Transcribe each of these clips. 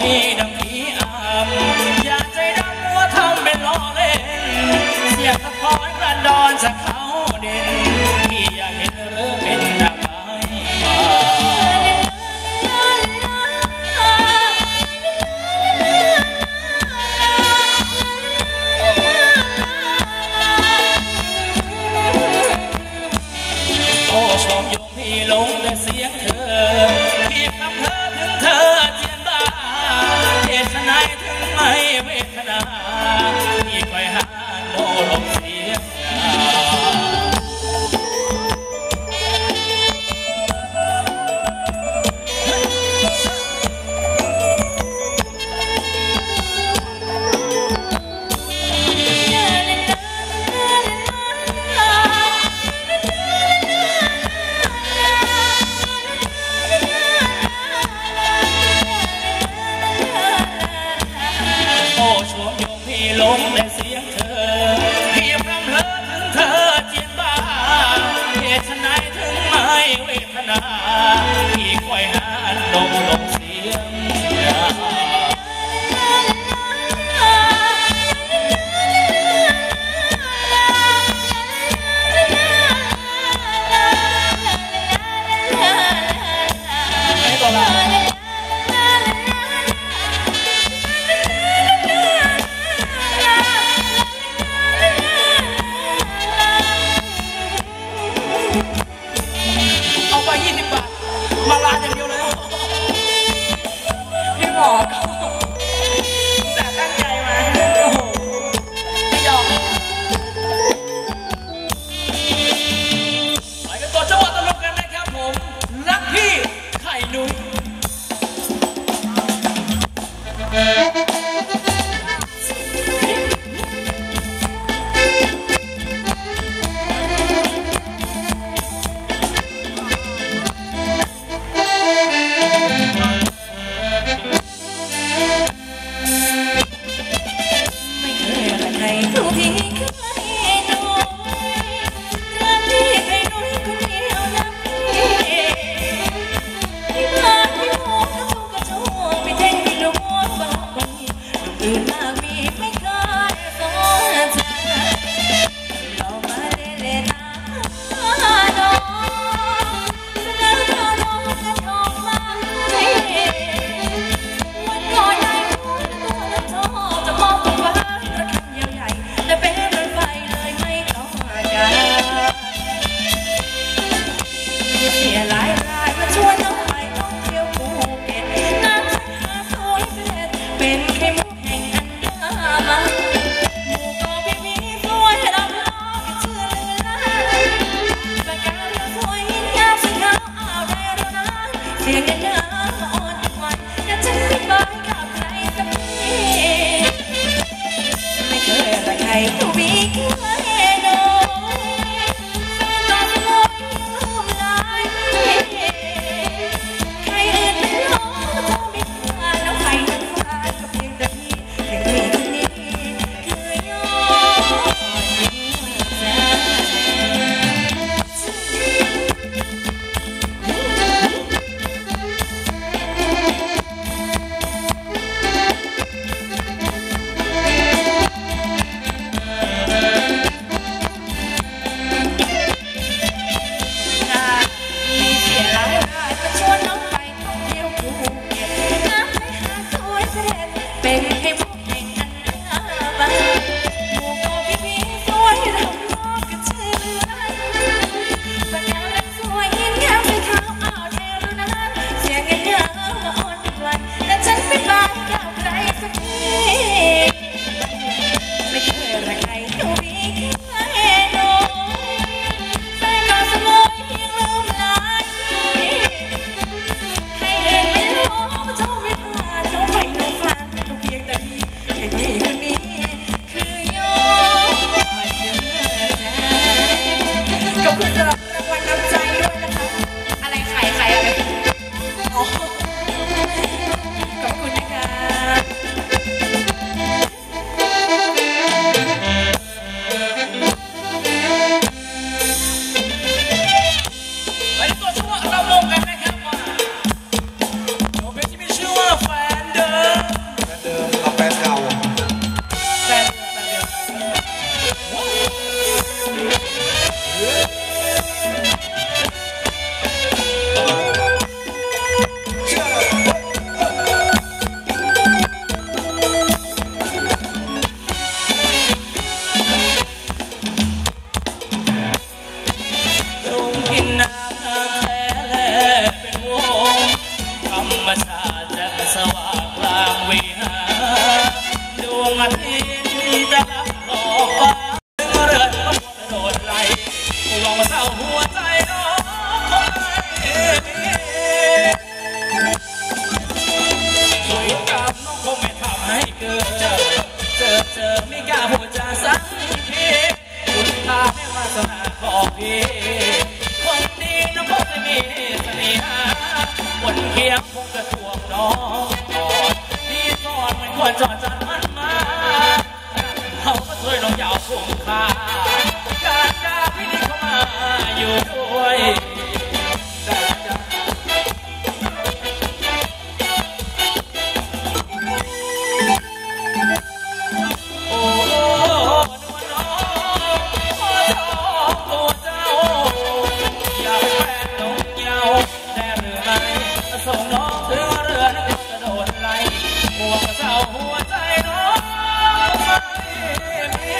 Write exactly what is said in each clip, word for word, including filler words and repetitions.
พี่ดังพี่อามอย่าใจดำมัวทำเป็นล้อเล่นเสียงสะท้อนกระดอนจากเขาเด่นพี่อยากเห็นเรื่องเป็นดังไม้ป่าโอ้ชมยงพี่หลงแต่เสียงเธอพี่คำเธอถึงเธอเจียนบ้าเหตุไฉนถึงไม่เวทนาพี่คอยหาโนลงเสียงลงในเสียงเธอพี่พร่ำเพ้อถึงเธอเจียนบ้าเหตุไฉนถึงไม่เวทนาพี่คอยหาลงลงเสียงไม่ต้องละยี่สิบบาทมาลาอย่างเดียวเลยพี่บอกแต่ตั้งใจมาโอ้โหไม่ยอมไปกันต่อจังหวะตลกกันนะครับผมรักพี่ไข่นุ้ยางวิหารดวงอาทิตย์จะรับหลอกฟ้าถึงเรือนก็หมดโดนไหลหวังว่าเศร้าหัวใจน้องคงไม่สวยกับน้องคงไม่ทำให้เกิดเจอเจอเจอไม่กล้าพูดจาสักทีคุณพาไม่วาสนาขอพี่คนดีน้องคงจะมีเสน่หาคนเคียงคงจะทวงน้องพี่สอนเหมือนควรจอดจันมันมาเขาก็ช่วยน้องยาวคุ้มค่าการการพี่นี่เข้ามาอยู่ด้วยส่งน้องถึงเรือนักกระโดดไหลห่วงเศร้าหัวใจน้องไม่มี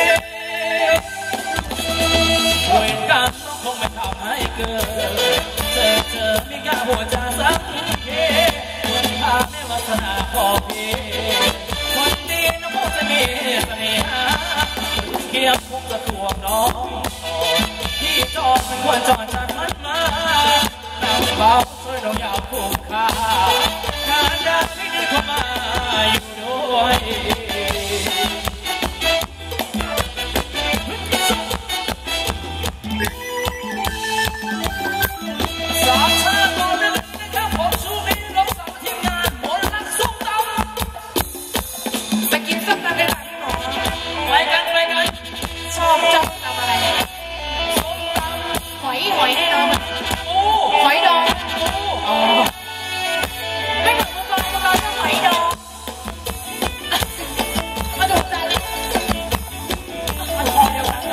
เวรกรรมน้องคงไม่ทำให้เกิดเจอเจอไม่กล้าหัวใจสักทีควรพาในวาสนาขอพี่คนดีน้องคงจะมีเสน่หาเคียงคงจะทวงน้องที่จอดไม่ควรจอดจัดมันมาน้ำเบาช่วยเรายาวคุ้มค่าการดังไม่ได้เข้ามาอยู่ด้วยสามชาติก่อนนั้นนะครับผมชูมีลงสังทีมงานบนรักส้มตำไปกินส้มตำได้ไหมหน่อยไปกันไปกันชอบจังทำอะไรส้มตำหอยหอยแน่นอนหอยดองไม่เหมือนพวกเราพวกเราจะหอยดองมาดูใจเลยมันพอเดียวกัน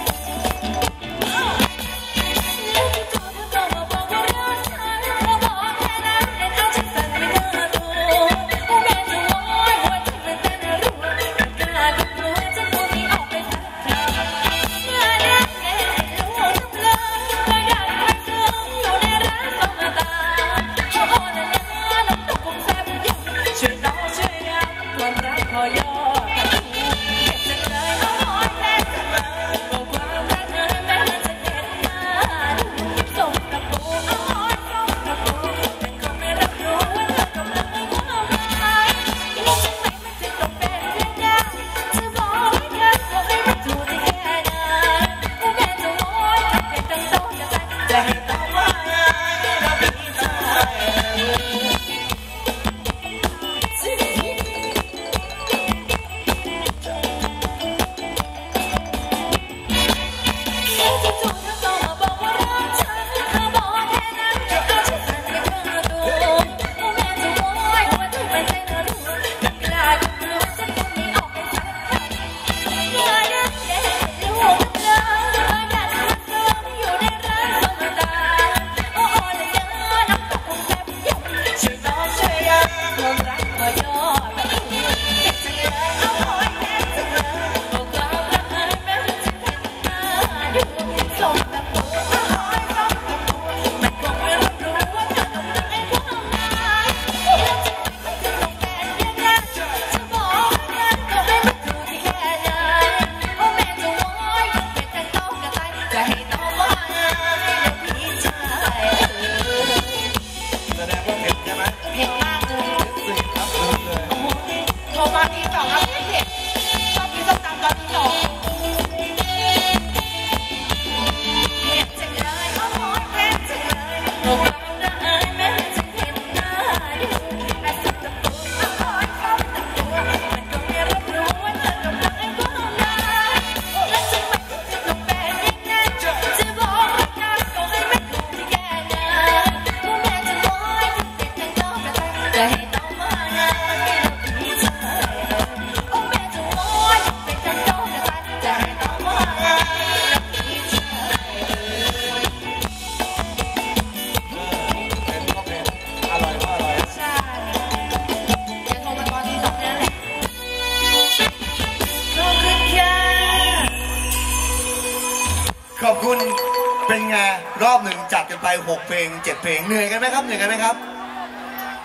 ขอบคุณเป็นไงรอบหนึ่งจัดกันไปหกเพลงเจ็ดเพลงเหนื่อยกันไหมครับเหนื่อยกันไหมครับ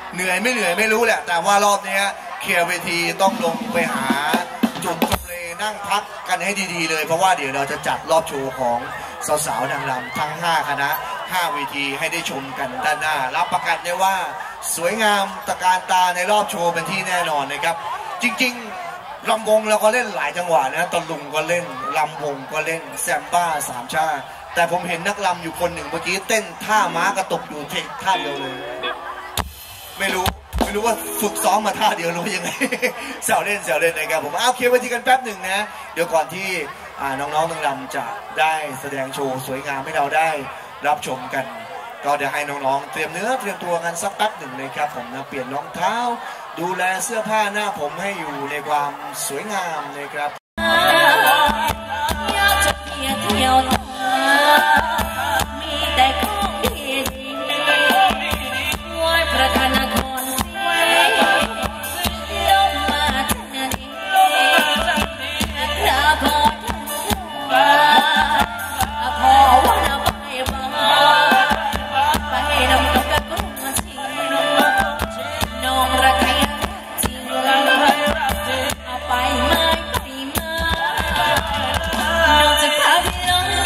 เหนื่อยไม่เหนื่อยไม่รู้แหละแต่ว่ารอบนี้เคลียร์เวทีต้องลงไปหาจุดทำเลนั่งพักกันให้ดีๆเลยเพราะว่าเดี๋ยวเราจะจัดรอบโชว์ของสาวๆนางรำทั้งห้าคณะห้าเวทีให้ได้ชมกันด้านหน้ารับประกันได้ว่าสวยงามตะการตาในรอบโชว์เป็นที่แน่นอนนะครับจริงๆลำวงเราก็เล่นหลายจังหวะนะตะลุงก็เล่นลำวงก็เล่นแซมบ้าสามชาแต่ผมเห็นนักลำอยู่คนหนึ่งเมื่อกี้เต้นท่าม้ากระตกอยู่ท่าเดียวเลยไม่รู้ไม่รู้ว่าฝึกซ้อมมาท่าเดียวรู้ยังไงแซวเล่นแซวเล่นนะครับผมเอาเคลียร์เวทีกันแป๊บหนึ่งนะเดี๋ยวก่อนที่น้องๆนางรำจะได้แสดงโชว์สวยงามให้เราได้รับชมกันก็เดี๋ยวให้น้องๆเตรียมเนื้อเตรียมตัวกันสักแป๊บหนึ่งเลยครับผมนะเปลี่ยนรองเท้าดูแลเสื้อผ้าหน้าผมให้อยู่ในความสวยงามเลยครับอยากจะเที่ยวเที่ยวมีแต่ของดีๆไหว้พระธนครไว้ลงมาทันทีพระพรพอวันไปบ้านไปนำกับกระกุ้งชิงน้องรักใครจริงเอาไปไม่ไปมาน้องจะพาไปลง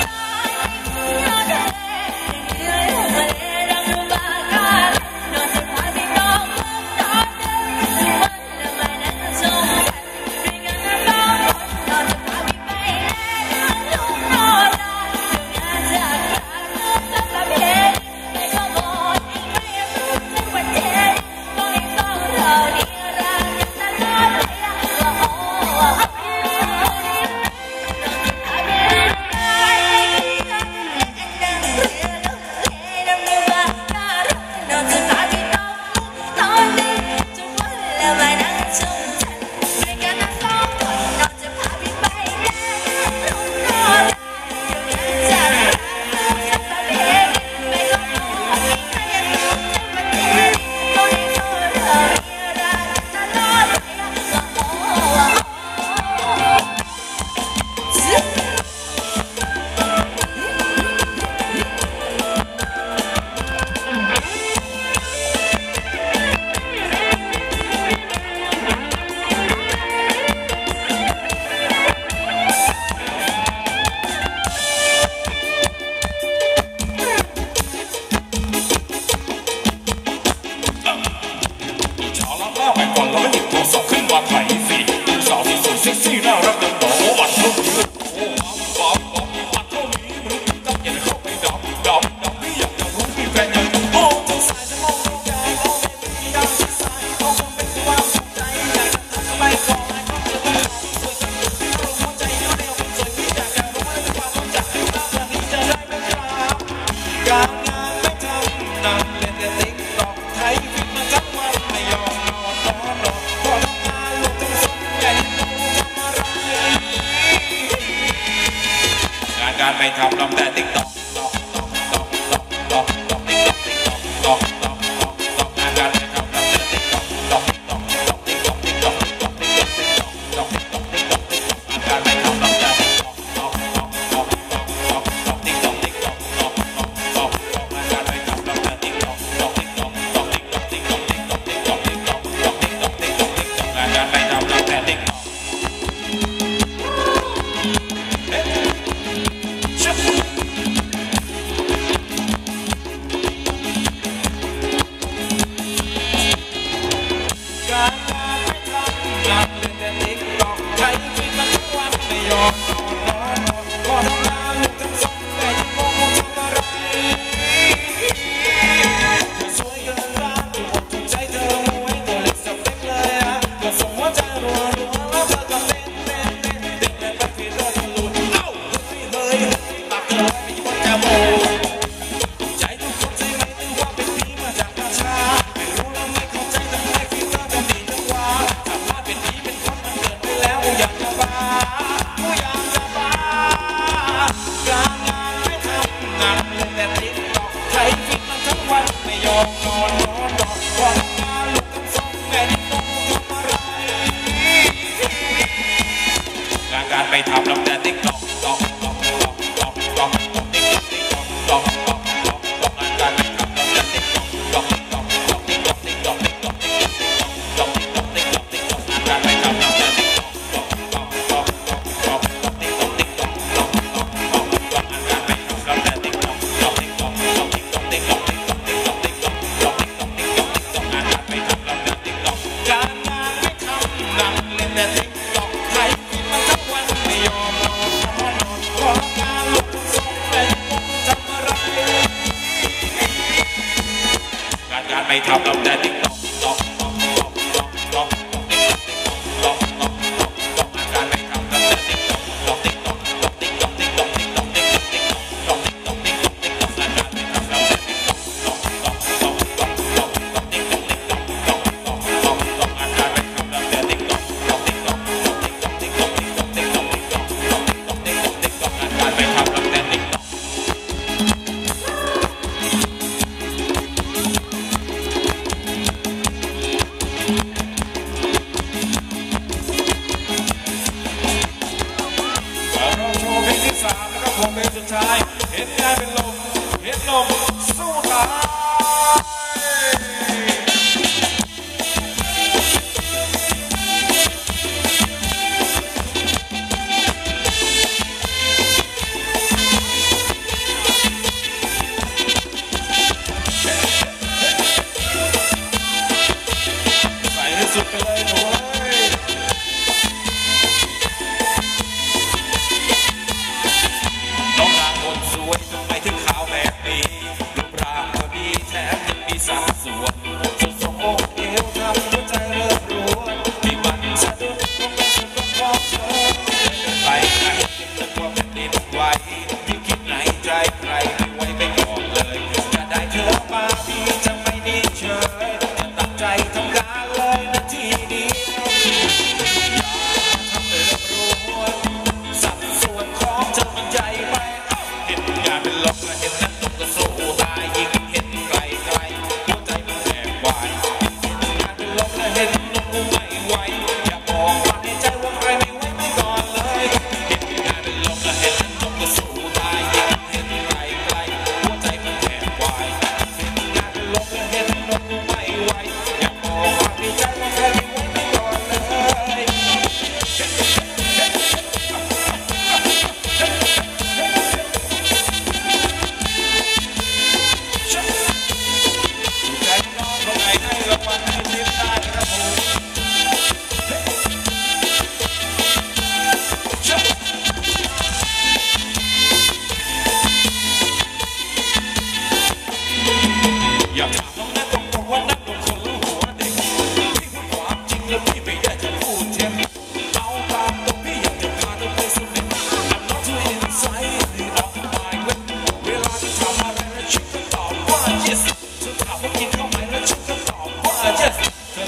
การไปทำลำแต่ติ๊กต๊อกต๊อกต๊อกต๊อกต๊อกต๊อกติ๊กต๊อกติ๊กต๊อกต๊อกต๊อกต๊อกงานการไปทำลำแต่ติ๊กต๊อกต๊อกต๊อกต๊อกติ๊กต๊อกติ๊กต๊อกต๊อกติ๊กต๊อกติ๊กต๊อกต๊อกติ๊กต๊อกติ๊กต๊อกงานการไปทำลำแต่ติ๊กต๊อกต๊อกต๊อกต๊อกต๊อกต๊อกติ๊กต๊อกติ๊กต๊อกต๊อกต๊อกต๊อกงานการไปทำลำแต่ติ๊กต๊อกต๊อกติ๊กต๊อกต๊อกติ๊กต๊อกติ๊กต๊อกติ๊กต๊อกติ๊กต๊อกต๊อกติ๊กต๊อกติ๊กต๊อกติ๊กต๊อกติ๊กต๊อกงานการไปทำลำแต่ติ๊กต๊อกการไปทำลำแต่ติ๊กต๊อกต๊อกต๊อกต๊อกต๊อกต๊อกต๊อกติ๊กต๊อกติ๊กต๊อกต๊อกต๊อกต๊อกต๊อกการไปทำลำแต่ติ๊กต๊อกต๊อกต๊อกต๊อกติ๊กต๊อกติ๊กต๊อกติ๊กต๊อก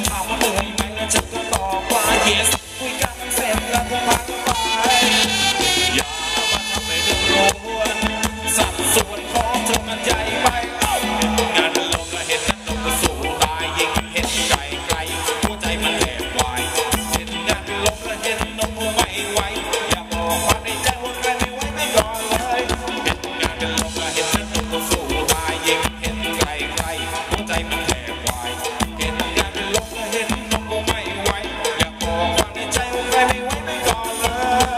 ถามว่าเหนื่อยไหมแล้วฉันก็ตอบว่า yes คุยกันเสร็จแล้วก็พักไปอย่ามาทำให้เรื่องรวนสัดส่วนของเธอมันใหญ่ไปงานมันลงและเห็นนั้นลงก็สู้ตายยิ่งเห็นไกลไกลหัวใจมันแหบวายเห็นงานมันลงและเห็นนมไม่ไหวอย่าบอกความในใจว่าใครไม่ไหวไม่ก่อนเลยเห็นงานมันลงและเห็นนั้นลงก็สู้ตายยิ่งเห็นไกลไกลหัวใจมันแหบวายเห็นงานมันลงและเห็นนมไม่ไหวอย่าบอกความในใจว่าใครไม่ไหวไม่ก่อนเลย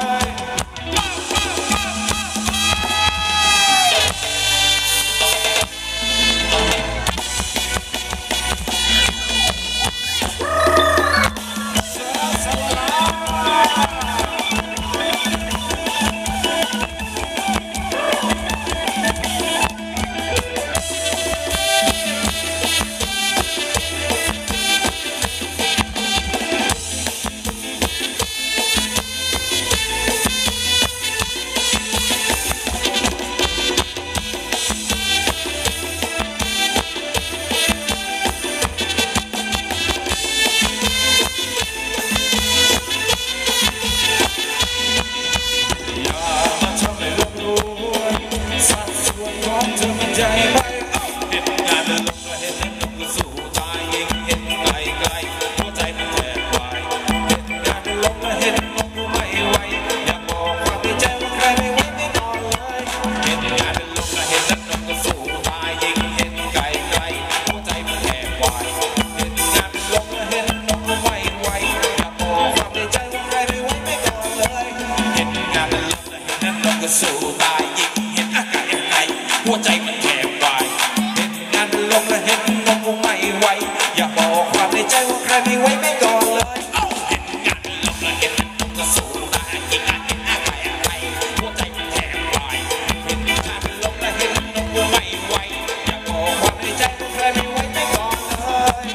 ใจไปเห็นงานมันลงและเห็นนั้นลงก็สู้ตายยิ่งเห็นไกลไกลหัวใจมันแทบวายเห็นงานมันลงและเห็นนมไม่ไหวอยากบอกความในใจว่าใครไม่ไหวไม่นอนเลยเห็นงานมันลงและเห็นนั้นลงก็สู้ตายยิ่งเห็นไกลไกลหัวใจมันแทบวายเห็นงานมันลงและเห็นนมไม่ไหวอยากบอกความในใจว่าใครไม่ไหวไม่นอนเลยเห็นงานมันลงและเห็นนั้นลงก็สู้ตายยิ่งเห็นไกลไกลหัวใจมันแทบวายเห็นงานมันลงและเห็นนมไม่ไหวอยากบอกความในใจว่าใครไม่ไหวไม่ก่อนเลยเห็นงานมันลงและเห็นนมก็สู้ตายยิ่งเห็นไกลไกลหัวใจมันแทบวายเห็นงานมันลงและเห็นนมไม่ไหวอยากบอกความในใจว่าใครไม่ไหวไม่ก่อนเลย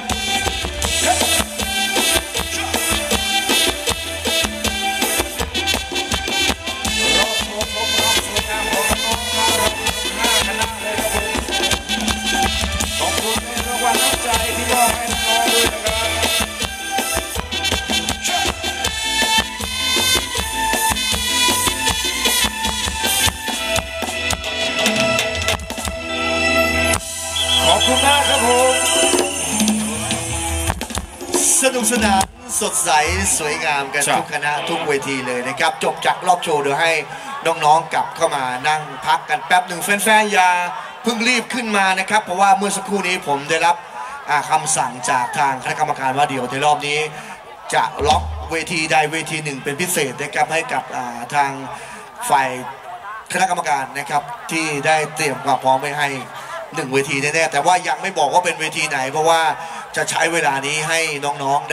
รอบรวมรวมความสวยงามของน้องมาเราห้าคณะเลยครับผมขอบคุณในรางวัลน้ำใจที่มอบให้น้องด้วยนะครับขอบคุณมากครับผมสนุกสนานสดใสสวยงามกันทุกคณะทุกเวทีเลยนะครับจบจากรอบโชว์เดี๋ยวให้น้องๆกลับเข้ามานั่งพักกันแป๊บหนึ่งแฟนๆอย่าเพิ่งรีบขึ้นมานะครับเพราะว่าเมื่อสักครู่นี้ผมได้รับคำสั่งจากทางคณะกรรมการว่าเดี๋ยวในรอบนี้จะล็อกเวทีใดเวทีหนึ่งเป็นพิเศษนะครับให้กับทางฝ่ายคณะกรรมการนะครับที่ได้เตรียมความพร้อมไว้ให้หนึ่งเวทีแน่ๆแต่ว่ายังไม่บอกว่าเป็นเวทีไหนเพราะว่าจะใช้เวลานี้ให้น้องๆ